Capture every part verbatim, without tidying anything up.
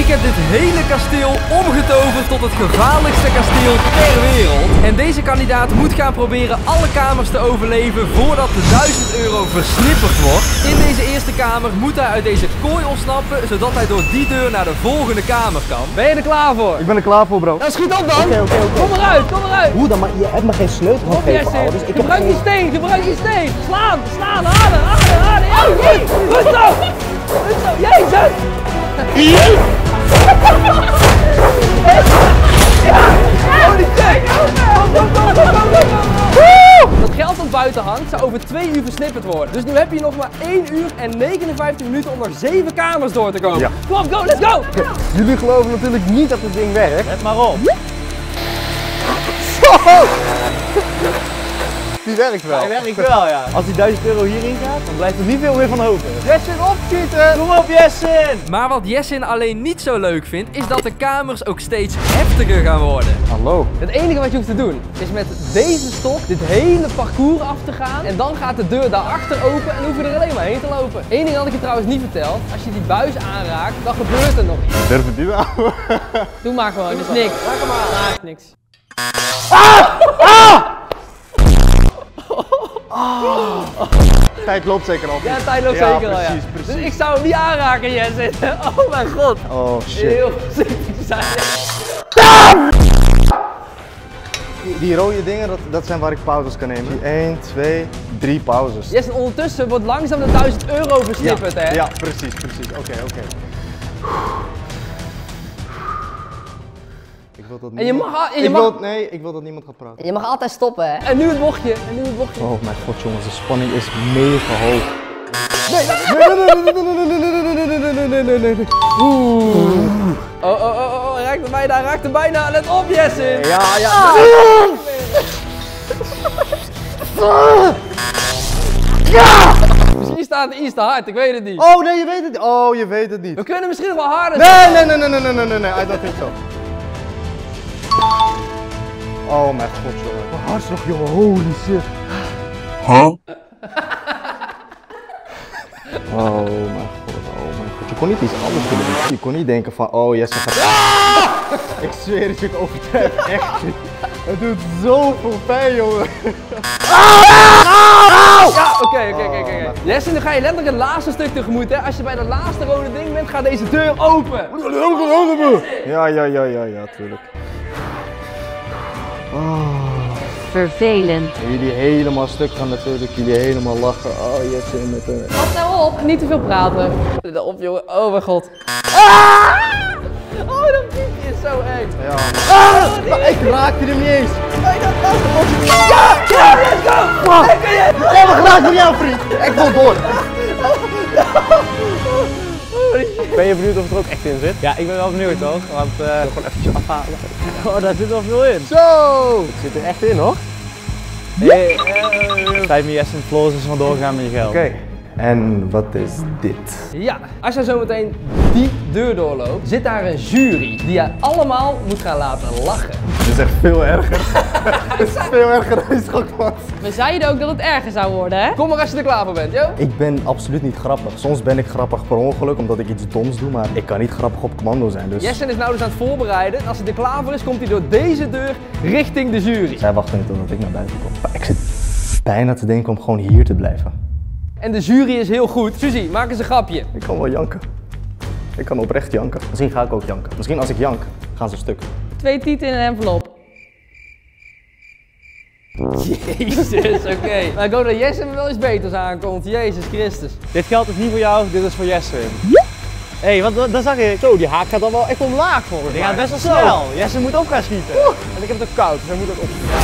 Ik heb dit hele kasteel omgetoverd tot het gevaarlijkste kasteel ter wereld. En deze kandidaat moet gaan proberen alle kamers te overleven voordat de duizend euro versnipperd wordt. In deze eerste kamer moet hij uit deze kooi ontsnappen, zodat hij door die deur naar de volgende kamer kan. Ben je er klaar voor? Ik ben er klaar voor, bro. Nou, schiet op dan! Oké, oké, oké. Kom eruit, kom eruit! Hoe dan? Maar je hebt me geen sleutel Kom gegeven, Jesse, ouders. Ik heb gebruik geen... die steen, gebruik die steen! Slaan, slaan, halen, halen, halen! Ja, jee! Goed zo! Goed zo, jezus! Holy shit! Dat geld dat buiten hangt zou over twee uur versnipperd worden. Dus nu heb je nog maar één uur en negenenvijftig minuten om er zeven kamers door te komen. Ja. Kom op, go, let's go! Jullie geloven natuurlijk niet dat het ding werkt. Let maar op. Die werkt wel. Hij werkt wel, ja. Als die duizend euro hierin gaat, dan blijft er niet veel meer van over. Jessin, opschieten! Kom op, Jessin! Maar wat Jessin alleen niet zo leuk vindt, is dat de kamers ook steeds heftiger gaan worden. Hallo. Het enige wat je hoeft te doen, is met deze stok dit hele parcours af te gaan. En dan gaat de deur daarachter open en hoef je er alleen maar heen te lopen. Eén ding had ik je trouwens niet verteld. Als je die buis aanraakt, dan gebeurt er nog iets. Durf het nu aan? Doe maar gewoon, dat is niks. Maak hem aan. Nou, is niks. Tijd loopt zeker al. Ja, tijd loopt Ja, zeker al, ja. precies, precies. Dus ik zou hem niet aanraken, Jessin. Oh mijn god. Oh shit. Heel voorzichtig zijn. Die, die rode dingen, dat, dat zijn waar ik pauzes kan nemen. één, twee, drie pauzes. Jessin, ondertussen wordt langzaam de duizend euro versnipperd, ja, hè? Ja, precies, precies. Oké, okay, oké. Okay. Ik wil dat En je niemand... mag, en je ik mag... wil, nee, ik wil dat niemand gaat praten. Je mag altijd stoppen, hè? En nu het bochtje, en nu het bochtje. Oh mijn god jongens, de spanning is mega hoog. Nee, nee, nee, nee, nee, nee. Oeh. Oh, oh, oh, oh, hij raakt er bijna, hij raakt er bijna. Let op, Jessin. Ja, ja. Ah. Ja! Misschien staat het iets te hard, ik weet het niet. Oh nee, je weet het niet. Oh, je weet het niet. We kunnen misschien nog wel harder. Nee, nee, nee, nee, nee, nee, nee, nee, nee, I don't think so. Oh mijn god, jongen. Wat hartslag, jongen. Holy shit. Huh? Oh mijn god, oh mijn god. Je kon niet iets anders kunnen doen. Je kon niet denken van, oh Jesse gaat... Ah! Ik zweer het, ik overdrijf echt niet. Het doet zoveel pijn, jongen. Ja, oké, oké, oké, oké. Jessin, dan ga je letterlijk het laatste stuk tegemoet, hè. Als je bij dat laatste rode ding bent, gaat deze deur open. Ja, ja, ja, ja, ja, tuurlijk. Oh. Vervelend. En jullie helemaal stuk gaan natuurlijk, jullie helemaal lachen. Oh, Jesse met een... Pas nou op, niet te veel praten. Let op, jongen. Oh mijn god. Ah! Oh, dat piepje is zo eng. Ja. Ah! Maar ik raakte hem niet eens. Nee, dat was de bochtje. Ja, ja, let's go. Fuck! Ik heb hem geraakt door jou, vriend. Ik wil door. Ben je benieuwd of het er ook echt in zit? Ja, ik ben wel benieuwd toch? Want uh, ik wil gewoon eventjes afhalen. Oh, daar zit wel veel in. Zo! Het zit er echt in, hoor. Hey, uh, Vijf me yes en flows is van doorgaan met je geld. Oké. Okay. En wat is dit? Ja, als jij zo meteen die deur doorloopt, zit daar een jury die je allemaal moet gaan laten lachen. Dit is echt veel erger. Dit is veel erger dan die schokmat. We zeiden ook dat het erger zou worden, hè? Kom maar als je er klaar voor bent, joh. Ik ben absoluut niet grappig. Soms ben ik grappig per ongeluk omdat ik iets doms doe, maar ik kan niet grappig op commando zijn. Dus... Jessin is nou dus aan het voorbereiden. En als hij er klaar voor is, komt hij door deze deur richting de jury. Zij wachten niet totdat ik naar buiten kom. Maar ik zit bijna te denken om gewoon hier te blijven. En de jury is heel goed. Suzy, maak eens een grapje. Ik kan wel janken. Ik kan oprecht janken. Misschien ga ik ook janken. Misschien als ik jank, gaan ze stuk. Twee tieten in een envelop. Jezus, oké. Okay. Maar ik hoop dat Jessin er wel eens beters aankomt. Jezus Christus. Dit geld is niet voor jou, dit is voor Jesse. Hé, hey, wat dat zag ik. Zo, die haak gaat dan wel echt omlaag volgens mij. Die gaat best wel snel. Jesse moet ook gaan schieten. Oeh. En ik heb het ook koud, dus hij moet ook opschieten.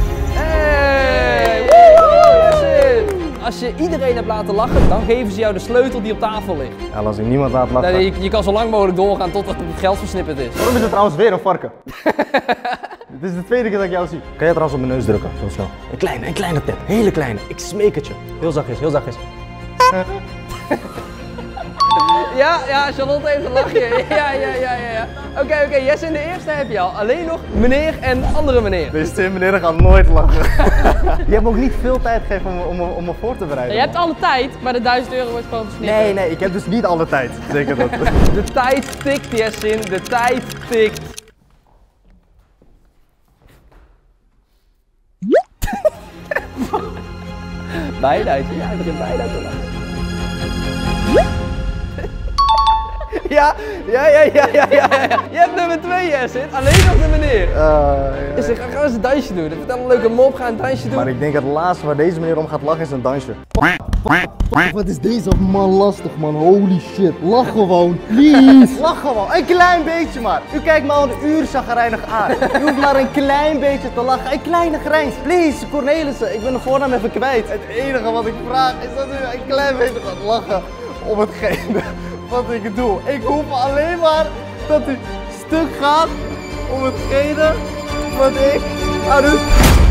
Hey! Woehoe, Jessin! Als je iedereen hebt laten lachen, dan geven ze jou de sleutel die op tafel ligt. Ja, als ik niemand laat lachen. Nee, je, je kan zo lang mogelijk doorgaan totdat het geld versnipperd is. Waarom is het trouwens weer een varken? Dit is de tweede keer dat ik jou zie. Kan je trouwens op mijn neus drukken? Zo snel. Een kleine, een kleine tap. Hele kleine. Ik smeek het je. Heel zachtjes, heel zachtjes. Ja, ja, Charlotte heeft een lachje. Ja, ja, ja, ja. ja. Oké, okay, oké, okay. Jesse, in de eerste heb je al. Alleen nog meneer en andere meneer. Deze twee meneer gaan nooit lachen. Je hebt me ook niet veel tijd gegeven om, om, om me voor te bereiden. Je hebt alle tijd, maar de duizend euro wordt gewoon versnipperd. Nee, nee, ik heb dus niet alle tijd. Zeker dat. De tijd tikt, Jessin. De tijd tikt. Bijduit. Ja, hij begint bijduit te lachen. Ja, ja, ja, ja, ja, ja, ja. Je hebt nummer twee, Jessin. Alleen nog de meneer. Uh, ja. Dus ik ga gewoon eens een dansje doen. Vertel een leuke mop, ga een dansje doen. Maar ik denk het laatste waar deze meneer om gaat lachen is een dansje. Wat is deze man lastig, man. Holy shit. Lach gewoon, please. Lach gewoon, een klein beetje maar. U kijkt me al een uur chagrijnig aan. U hoeft maar een klein beetje te lachen. Een kleine grijns. Please, Cornelissen. Ik ben de voornaam even kwijt. Het enige wat ik vraag is dat u een klein beetje gaat lachen om hetgene wat ik doe. Ik hoef alleen maar dat u stuk gaat om hetgene wat ik aan u...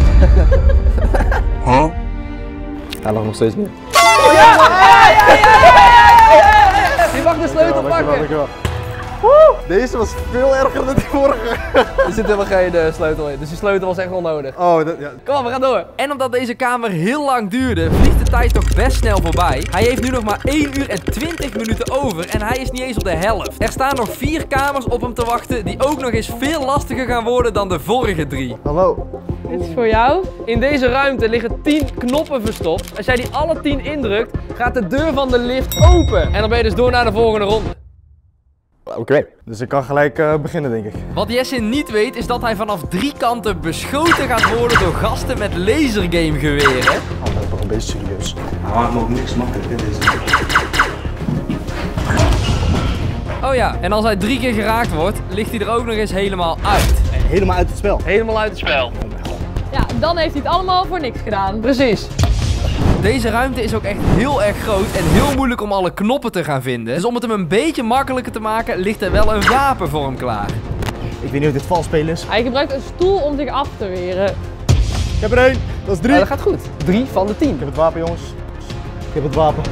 Huh? Hij lag nog steeds niet. Oh, ja! Ja, ja, ja, ja, ja, ja. Je mag de sleutel pakken. Woe! Deze was veel erger dan die vorige. Er zit helemaal geen uh, sleutel in, dus die sleutel was echt onnodig. Oh, dat, ja. Kom op, we gaan door. En omdat deze kamer heel lang duurde, vliegt de tijd toch best snel voorbij. Hij heeft nu nog maar één uur en twintig minuten over en hij is niet eens op de helft. Er staan nog vier kamers op hem te wachten die ook nog eens veel lastiger gaan worden dan de vorige drie. Hallo. Dit is voor jou. In deze ruimte liggen tien knoppen verstopt. Als jij die alle tien indrukt, gaat de deur van de lift open. En dan ben je dus door naar de volgende ronde. Oké, okay. Dus ik kan gelijk uh, beginnen, denk ik. Wat Jessin niet weet, is dat hij vanaf drie kanten beschoten gaat worden door gasten met lasergamegeweren. Oh, dat is toch een beetje serieus. Hij maakt me ook niks makkelijk in deze. Oh ja, en als hij drie keer geraakt wordt, ligt hij er ook nog eens helemaal uit. Helemaal uit het spel. Helemaal uit het spel. Ja, dan heeft hij het allemaal voor niks gedaan. Precies. Deze ruimte is ook echt heel erg groot en heel moeilijk om alle knoppen te gaan vinden. Dus om het hem een beetje makkelijker te maken, ligt er wel een wapen voor hem klaar. Ik weet niet of dit vals spelen is. Hij gebruikt een stoel om zich af te weren. Ik heb er één. Dat is drie. Oh, dat gaat goed. Drie van de tien. Ik heb het wapen, jongens. Ik heb het wapen.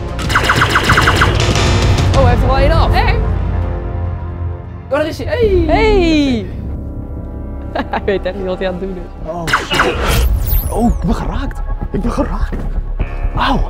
Oh, hij heeft er wel één af. Echt? Oh, daar is hij. Hey! Hey! Hij weet echt niet wat hij aan het doen is. Oh, shit. Oh, ik ben geraakt. Ik ben geraakt. Auw.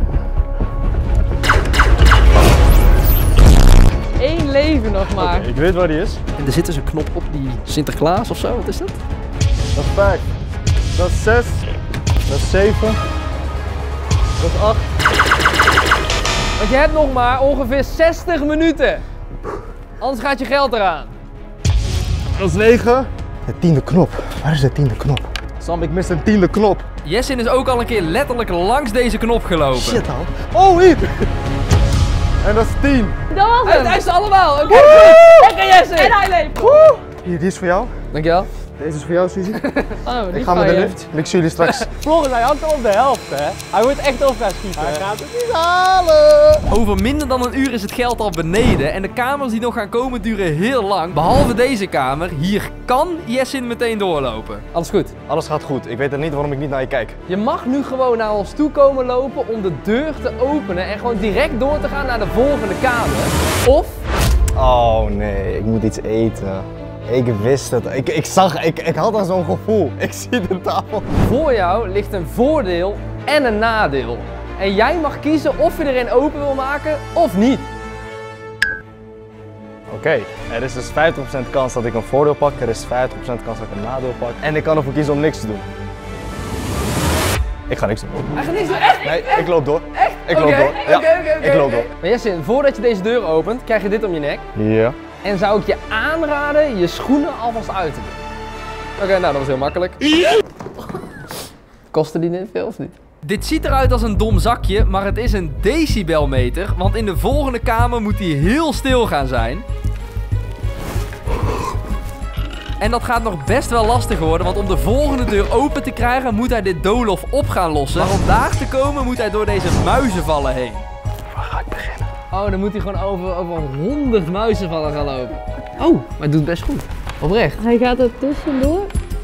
Eén leven nog maar. Okay, ik weet waar die is. En er zit dus een knop op die Sinterklaas of zo. Wat is dat? Dat is vijf. Dat is zes. Dat is zeven. Dat is acht. Want je hebt nog maar ongeveer zestig minuten. Anders gaat je geld eraan. Dat is negen. De tiende knop. Waar is de tiende knop? Sam, ik mis een tiende knop. Jessin is ook al een keer letterlijk langs deze knop gelopen. Shit al. Oh, hier. En dat is tien. Dat was Hij hem! heeft ze allemaal. Oké, okay, lekker Jessin. En hij leeft. Hier, die is voor jou. Dankjewel. Deze is voor jou, Suzy. Oh, Ik ga met de lift. Ik zie jullie straks. Volgens mij hangt al op de helft, hè? Hij wordt echt op gaan schieten. Hij gaat het niet halen. Over minder dan een uur is het geld al beneden en de kamers die nog gaan komen duren heel lang. Behalve deze kamer, hier kan Jessin meteen doorlopen. Alles goed. Alles gaat goed. Ik weet er niet waarom ik niet naar je kijk. Je mag nu gewoon naar ons toe komen lopen om de deur te openen en gewoon direct door te gaan naar de volgende kamer. Of... Oh nee, ik moet iets eten. Ik wist het. Ik, ik zag, ik, ik had al zo'n gevoel. Ik zie de tafel. Voor jou ligt een voordeel en een nadeel. En jij mag kiezen of je er een open wil maken of niet. Oké, okay. Er is dus vijftig procent kans dat ik een voordeel pak. Er is vijftig procent kans dat ik een nadeel pak. En ik kan ervoor kiezen om niks te doen. Ik ga niks doen. Hij gaat niks doen. Echt? Nee, ik loop door. Echt? Ik loop okay. door. Ja, okay, okay, okay, ik loop okay. door. Maar Jessin, voordat je deze deur opent, krijg je dit om je nek. Ja. En zou ik je aanraden je schoenen alvast uit te doen. Oké, okay, nou dat was heel makkelijk. Kostte die niet veel of niet? Dit ziet eruit als een dom zakje, maar het is een decibelmeter. Want in de volgende kamer moet die heel stil gaan zijn. En dat gaat nog best wel lastig worden, want om de volgende deur open te krijgen moet hij dit doolhof op gaan lossen. Maar om daar te komen moet hij door deze muizenvallen heen. Waar ga ik beginnen? Oh, dan moet hij gewoon over, over honderd muizenvallen gaan lopen. Oh, maar het doet best goed. Oprecht. Hij gaat er tussendoor.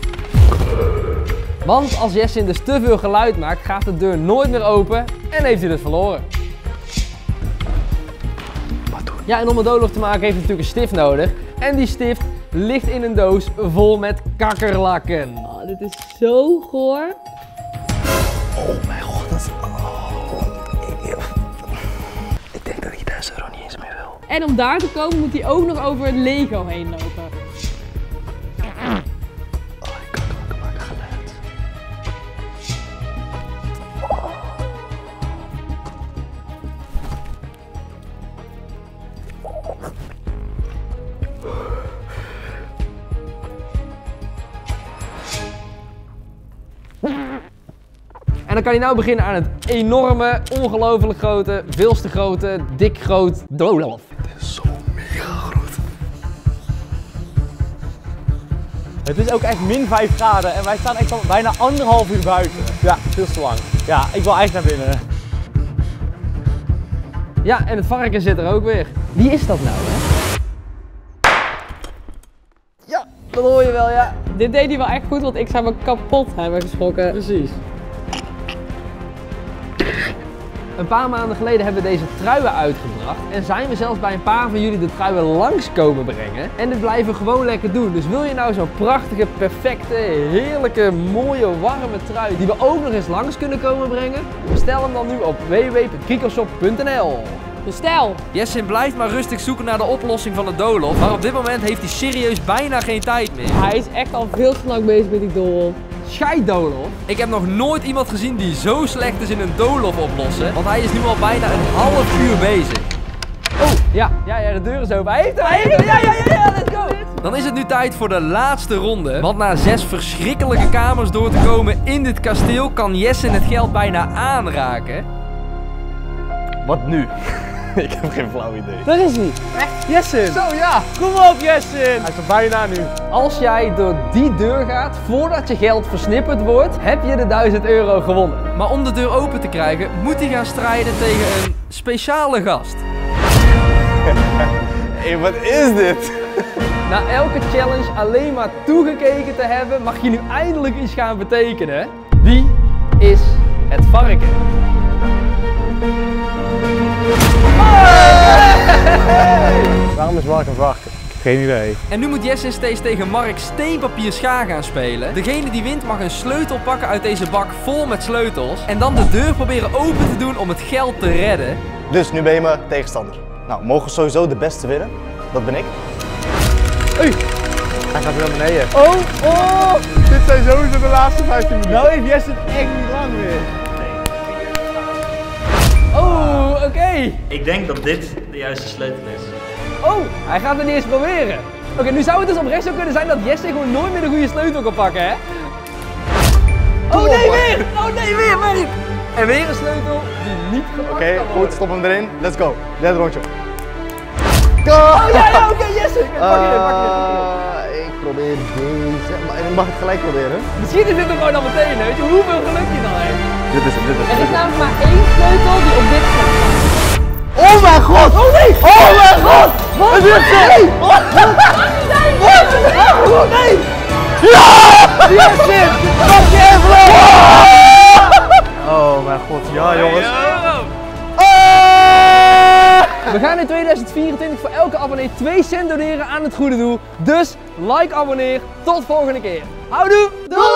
Want als Jessin dus te veel geluid maakt, gaat de deur nooit meer open en heeft hij dus verloren. Ja, en om een doolhof te maken heeft het natuurlijk een stift nodig. En die stift ligt in een doos vol met kakkerlakken. Oh, dit is zo goor. Oh mijn god, dat is... Oh. Ik, ik denk dat ik duizend euro niet eens meer wil. En om daar te komen moet hij ook nog over Lego heen lopen. Oh, die kakkerlakken maken geluid. En dan kan hij nou beginnen aan het enorme, ongelooflijk grote, veel te grote, dik groot doolhof. Dit is zo mega groot. Het is ook echt min vijf graden en wij staan echt al bijna anderhalf uur buiten. Ja, veel te lang. Ja, ik wil eigenlijk naar binnen. Ja, en het varken zit er ook weer. Wie is dat nou, hè? Ja, dat hoor je wel, ja. Dit deed hij wel echt goed, want ik zou me kapot hebben geschrokken. Precies. Een paar maanden geleden hebben we deze truien uitgebracht en zijn we zelfs bij een paar van jullie de truien langs komen brengen. En dit blijven we gewoon lekker doen. Dus wil je nou zo'n prachtige, perfecte, heerlijke, mooie, warme trui die we ook nog eens langs kunnen komen brengen? Bestel hem dan nu op w w w punt krikelshop punt n l. Bestel! Jessin blijft maar rustig zoeken naar de oplossing van het doolhof, maar op dit moment heeft hij serieus bijna geen tijd meer. Hij is echt al veel te lang bezig met die doolhof. Scheiddoolhof? Ik heb nog nooit iemand gezien die zo slecht is in een doolhof oplossen, want hij is nu al bijna een half uur bezig. Oh, ja, ja, ja, de deur is open. Hij heeft hem, hij heeft hem, ja, ja, ja, ja, let's go! Dan is het nu tijd voor de laatste ronde, want na zes verschrikkelijke kamers door te komen in dit kasteel kan Jessin het geld bijna aanraken. Wat nu? Ik heb geen flauw idee. Daar is hij! Jessin! Zo, ja! Kom op, Jessin! Hij is er bijna nu. Als jij door die deur gaat, voordat je geld versnipperd wordt, heb je de duizend euro gewonnen. Maar om de deur open te krijgen, moet hij gaan strijden tegen een speciale gast. Hé, wat is dit? Na elke challenge alleen maar toegekeken te hebben, mag je nu eindelijk iets gaan betekenen. Wie is het varken? Waarom is Mark een varken? Geen idee. En nu moet Jessin steeds tegen Mark steenpapier schaar gaan spelen. Degene die wint mag een sleutel pakken uit deze bak vol met sleutels. En dan de deur proberen open te doen om het geld te redden. Dus nu ben je mijn tegenstander. Nou, mogen sowieso de beste winnen. Dat ben ik. Hey. Hij gaat weer naar beneden. Oh, oh! Dit zijn sowieso de laatste vijftien minuten. Nou heeft Jessin echt niet lang meer. Oh, oké. Okay. Ik denk dat dit de juiste sleutel is. Oh, hij gaat het niet eens proberen. Oké, okay, nu zou het dus oprecht zo kunnen zijn dat Jessin gewoon nooit meer de goede sleutel kan pakken, hè? Oh nee, weer! Oh nee, weer, Mark! En weer een sleutel die niet gepakt Oké, okay, goed, stop hem erin. Let's go. Derde rondje. Go! Oh ja, ja, oké, okay, Jessin! Pak je dit, pak je dit. Uh, ik probeer deze, maar ik mag het gelijk proberen. Misschien is dit er gewoon al meteen, weet je hoeveel geluk je dan heeft. Dit is het, dit is het. Er is namelijk maar één sleutel die op dit slot staat. Oh mijn god! Oh nee! Oh mijn god! Wat is dit? Nee! Wat? Nee! Wat? Nee! Ja! Jessin! Pak je envelop! Oh mijn god, ja jongens. We gaan in tweeduizend vierentwintig voor elke abonnee twee cent doneren aan het goede doel. Dus like, abonneer. Tot volgende keer. Houdoe! Doei!